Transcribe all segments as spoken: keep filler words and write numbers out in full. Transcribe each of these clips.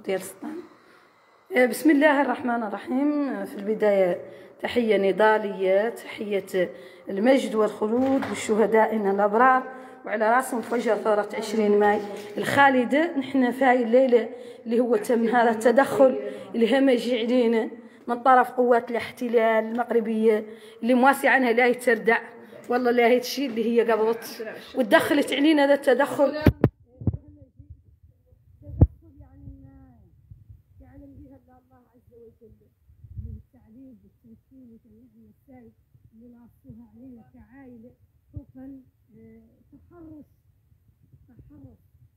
ديال سطان. بسم الله الرحمن الرحيم. في البداية تحية نضالية، تحية المجد والخلود لشهدائنا الأبرار وعلى راسهم فجر ثورة عشرين ماي الخالدة. نحن في هاي الليلة اللي هو تم هذا التدخل الهمجي علينا من طرف قوات الاحتلال المغربية اللي مواسي عنها لا يتردع والله لا هيتشي اللي هي قبضت وتدخلت علينا. هذا التدخل بالتعليل بالتمثيل وتنعيم السائل اللي ناصوها علينا كعائله خوفا تحرش تحرش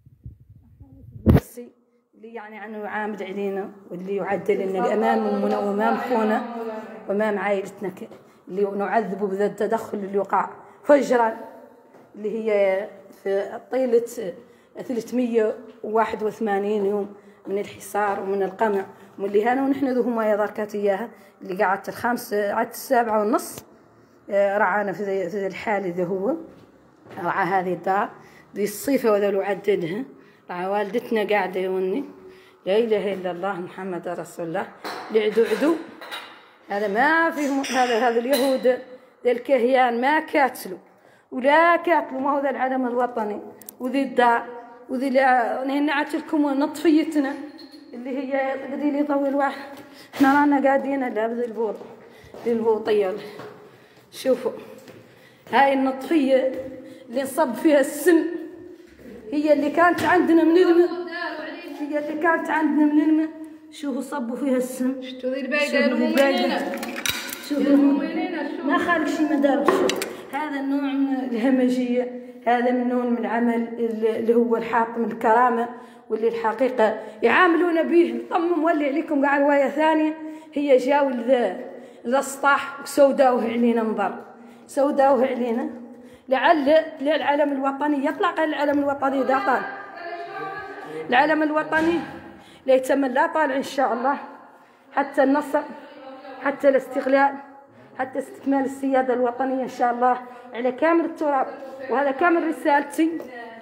تحرش نفسي اللي يعني عنه يعامل علينا واللي يعدل لنا الامام امنا وامام خونا وامام عائلتنا اللي نعذبه بذا التدخل اللي وقع فجرا اللي هي في طيله ثلاثمية وواحد وثمانين يوم من الحصار ومن القمع واللي هنا ونحن ذو هما يا ذاكات اياها اللي قعدت الخامس عدت السابعة والنص رعانا في ذي الحال ذا هو رعى هذه الدار ذي الصيفة وذا لو عددها رعى والدتنا قاعدة يوني لا إله إلا الله محمد رسول الله لعدو عدو هذا ما فيه هذا هذا اليهود ذا الكهيان ما كاتلوا ولا كاتلوا ما هو ذا العلم الوطني وذي الدار وذي اللي نعت لكم نطفيتنا اللي هي بدي لي طول واحد. احنا رانا قاعدين لا بذي البوط ذي البوطيه. شوفوا هاي النطفيه اللي نصب فيها السم هي اللي كانت عندنا من الماء هي اللي كانت عندنا من الماء. شوفوا صبوا فيها السم. شفتوا ذي الباقي شوفوا ما خالق شي مدار. شوف هذا النوع من الهمجيه، هذا من نوع من العمل اللي هو الحاطم الكرامه واللي الحقيقه يعاملون به. طم مولي عليكم قاع روايه ثانيه هي جاوا ذا ذا السطاح وسوداوه علينا نظر سوداوه علينا لعل العلم الوطني يطلع. قال العلم الوطني دا طال العلم الوطني لا يتم لا طالع ان شاء الله حتى النصر حتى الاستقلال حتى استكمال السيادة الوطنية إن شاء الله على كامل التراب. وهذا كامل رسالتي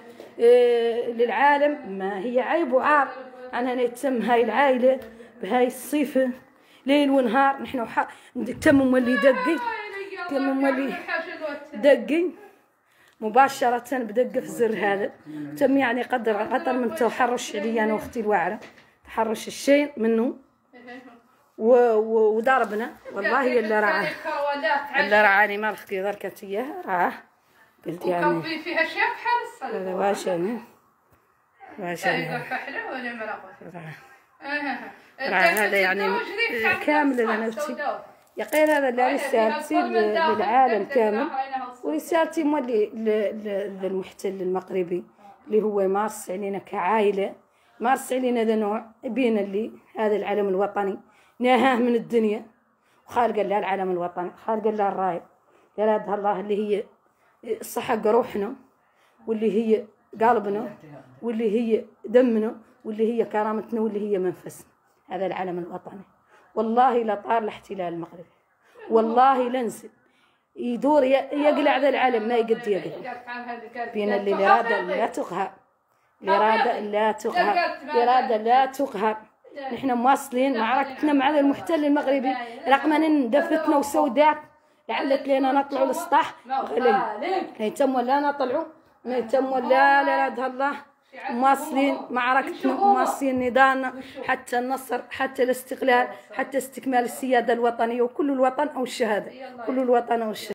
إيه للعالم. ما هي عيب وعار عن أن يتم هاي العائلة بهاي الصيفة ليل ونهار. نحن تم مولي دقي تم مولي دقي مباشرة بدقة في الزر هذا تم يعني قدر قدر من تحرش علي أنا وأختي الواعرة تحرش الشيء منه وضربنا والله اللي رعاه اللي رعاني ما اختي ذركت اياها رعاه قلت يعني وكبي فيها شيء بحال الصلاه هذا واشاني واشاني فحله ولا مرقه هذا يعني كامل انا نفسي يقين هذا اللي رسالتي للعالم كامل ورسالتي مولي للمحتل المغربي اللي هو يمارس علينا كعائله مارس علينا ذا نوع بين اللي هذا العلم الوطني ناهاه من الدنيا وخالق لها العلم الوطني خالق لها الرايه يا الله اللي هي الصحة روحنا واللي هي قلبنا واللي هي دمنا واللي هي كرامتنا واللي هي منفسنا. هذا العلم الوطني والله لا طار الاحتلال المغربي والله لنزل يدور يقلع ذا العلم ما يقد يقلع بين اللي الإرادة لا تقهر الإرادة لا تقهر الإرادة لا تقهر. نحن مواصلين معركتنا مع المحتل المغربي رغم ان دفتنا وسودات لعلت لنا نطلعوا للسطح غلل يتم ولا نطلعوا ما يتم ولا لا راد الله. مواصلين معركتنا مواصلين نضالنا حتى النصر حتى الاستقلال حتى استكمال السيادة الوطنية وكل الوطن او الشهادة كل الوطن او الشهادة.